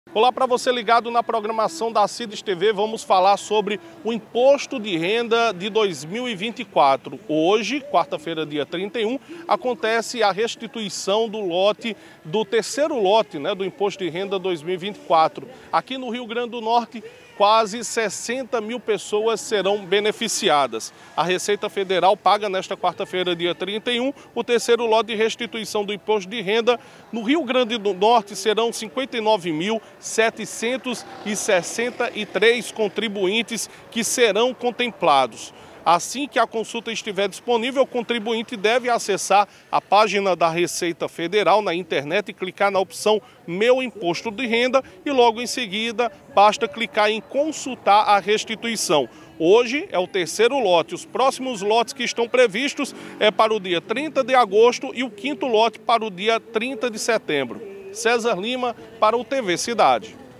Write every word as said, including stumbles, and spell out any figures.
Olá, para você ligado na programação da Cides T V, vamos falar sobre o Imposto de Renda de dois mil e vinte e quatro. Hoje, quarta-feira, dia trinta e um, acontece a restituição do lote, do terceiro lote, né, do Imposto de Renda dois mil e vinte e quatro. Aqui no Rio Grande do Norte, quase sessenta mil pessoas serão beneficiadas. A Receita Federal paga nesta quarta-feira, dia trinta e um, o terceiro lote de restituição do Imposto de Renda. No Rio Grande do Norte serão cinquenta e nove mil setecentos e sessenta e três contribuintes que serão contemplados. Assim que a consulta estiver disponível, o contribuinte deve acessar a página da Receita Federal na internet e clicar na opção Meu Imposto de Renda e logo em seguida basta clicar em consultar a restituição. Hoje é o terceiro lote. Os próximos lotes que estão previstos é para o dia trinta de agosto e o quinto lote para o dia trinta de setembro. César Lima para o T V Cidade.